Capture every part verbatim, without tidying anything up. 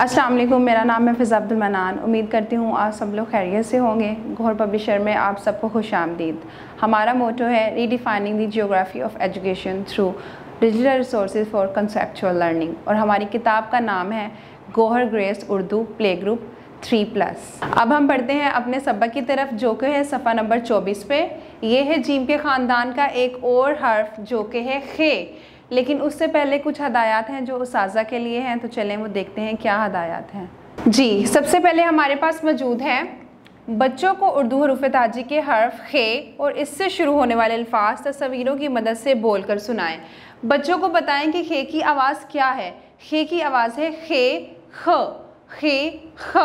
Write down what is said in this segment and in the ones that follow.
अस्सलाम वालेकुम, मेरा नाम है फ़िज़ा अब्दुल मनान। उम्मीद करती हूँ आप सब लोग खैरियत से होंगे। गौहर पब्लिशर में आप सबको खुश आमदीद। हमारा मोटो है redefining the geography of education through digital resources for conceptual learning, और हमारी किताब का नाम है Gauhar grace Urdu play group three plus. अब हम पढ़ते हैं अपने सबक की तरफ, जो कि है सफ़ा नंबर चौबीस पे। ये है जीम के ख़ानदान का एक और हर्फ जो कि है खे। लेकिन उससे पहले कुछ हदायत हैं जो उस्ताज़ा के लिए हैं, तो चलें वो देखते हैं क्या हदायत हैं। जी, सबसे पहले हमारे पास मौजूद है बच्चों को उर्दू हरूफ ताजी के हर्फ खे और इससे शुरू होने वाले अल्फाज तस्वीरों की मदद से बोलकर सुनाएं। बच्चों को बताएं कि खे की आवाज़ क्या है। खे की आवाज़ है खे ख, खे ख,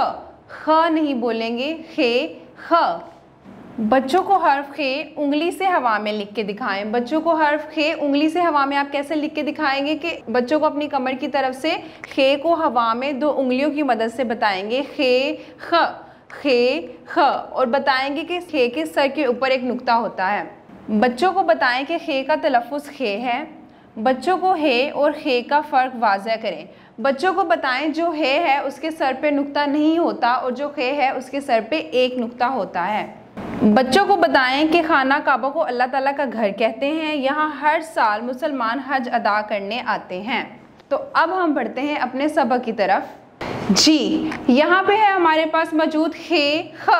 ख नहीं बोलेंगे, खे ख। बच्चों को हर्फ खे उंगली से हवा में लिख के दिखाएं। बच्चों को हर्फ खे उंगली से हवा में आप कैसे लिख के दिखाएंगे कि बच्चों को अपनी कमर की तरफ से खे को हवा में दो उंगलियों की मदद से बताएंगे खे ख, खे ख, और बताएंगे कि खे के सर के ऊपर एक नुक्ता होता है। बच्चों को बताएं कि खे का तलफ़ुज़ खे है। बच्चों को हे और खे का फ़र्क वाज़ह करें। बच्चों को बताएं जो हे है उसके सर पे नुक्ता नहीं होता और जो खे है उसके सर पे एक नुक्ता होता है। बच्चों को बताएं कि खाना काबा को अल्लाह ताला का घर कहते हैं। यहाँ हर साल मुसलमान हज अदा करने आते हैं। तो अब हम बढ़ते हैं अपने सबक की तरफ। जी, यहाँ पे है हमारे पास मौजूद खे ख,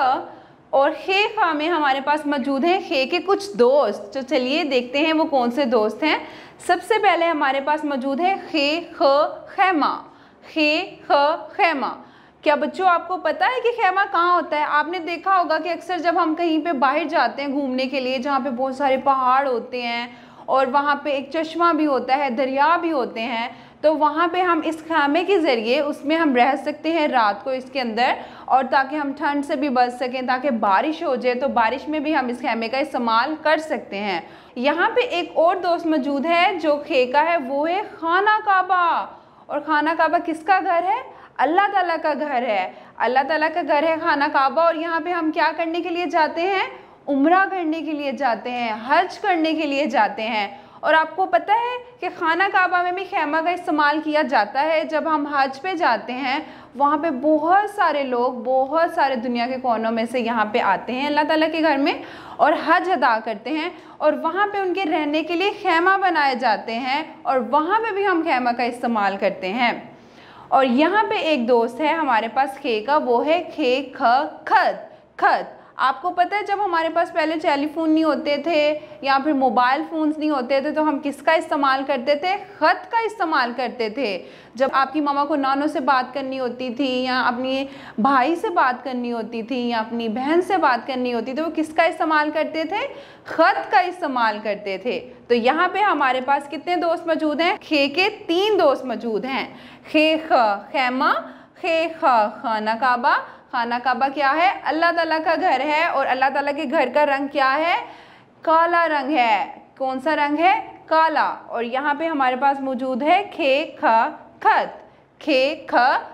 और खे ख में हमारे पास मौजूद है खे के कुछ दोस्त। तो चलिए देखते हैं वो कौन से दोस्त हैं। सबसे पहले हमारे पास मौजूद है खे ख खैमा। खे ख खैमा। क्या बच्चों आपको पता है कि खैमा कहाँ होता है? आपने देखा होगा कि अक्सर जब हम कहीं पे बाहर जाते हैं घूमने के लिए, जहाँ पे बहुत सारे पहाड़ होते हैं और वहाँ पे एक चश्मा भी होता है, दरिया भी होते हैं, तो वहाँ पे हम इस खैमे के ज़रिए उसमें हम रह सकते हैं रात को इसके अंदर, और ताकि हम ठंड से भी बच सकें, ताकि बारिश हो जाए तो बारिश में भी हम इस खैमे का इस्तेमाल कर सकते हैं। यहाँ पे एक और दोस्त मौजूद है जो खे का है, वो है खाना काबा। और खाना काबा किसका घर है? अल्लाह ताला का घर है। अल्लाह ताला का घर है खाना काबा। और यहाँ पे हम क्या करने के लिए जाते हैं? उम्रा करने के लिए जाते हैं, हज करने के लिए जाते हैं। और आपको पता है कि खाना काबा में भी खैमा का इस्तेमाल किया जाता है। जब हम हज पे जाते हैं वहाँ पे बहुत सारे लोग बहुत सारे दुनिया के कोनों में से यहाँ पे आते हैं अल्लाह ताला के घर में और हज अदा करते हैं, और वहाँ पे उनके रहने के लिए खैमा बनाए जाते हैं और वहाँ पे भी हम खैमा का इस्तेमाल करते हैं। और यहाँ पे एक दोस्त है हमारे पास खे का, वो है खे ख खत। खत आपको पता है जब हमारे पास पहले टेलीफोन नहीं होते थे या फिर मोबाइल फ़ोन्स नहीं होते थे तो हम किसका इस्तेमाल करते थे? ख़त का इस्तेमाल करते थे। जब आपकी मामा को नानों से बात करनी होती थी या अपनी भाई से बात करनी होती थी या अपनी बहन से बात करनी होती थी, वो किसका इस्तेमाल करते थे? ख़त का इस्तेमाल करते थे। तो यहाँ पे हमारे पास कितने दोस्त मौजूद हैं? खे के तीन दोस्त मौजूद हैं। खे ख खैमा, खे ख खाना काबा। खाना काबा क्या है? अल्लाह ताला का घर है, और अल्लाह ताला के घर का रंग क्या है? काला रंग है। कौन सा रंग है? काला। और यहाँ पे हमारे पास मौजूद है खे ख खत। खे ख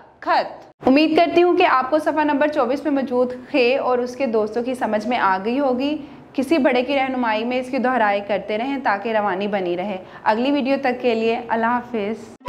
खत। उम्मीद करती हूँ कि आपको सफ़ा नंबर चौबीस पे मौजूद खे और उसके दोस्तों की समझ में आ गई होगी। किसी बड़े की रहनुमाई में इसकी दोहराई करते रहें ताकि रवानी बनी रहे। अगली वीडियो तक के लिए अल्लाह हाफिज़।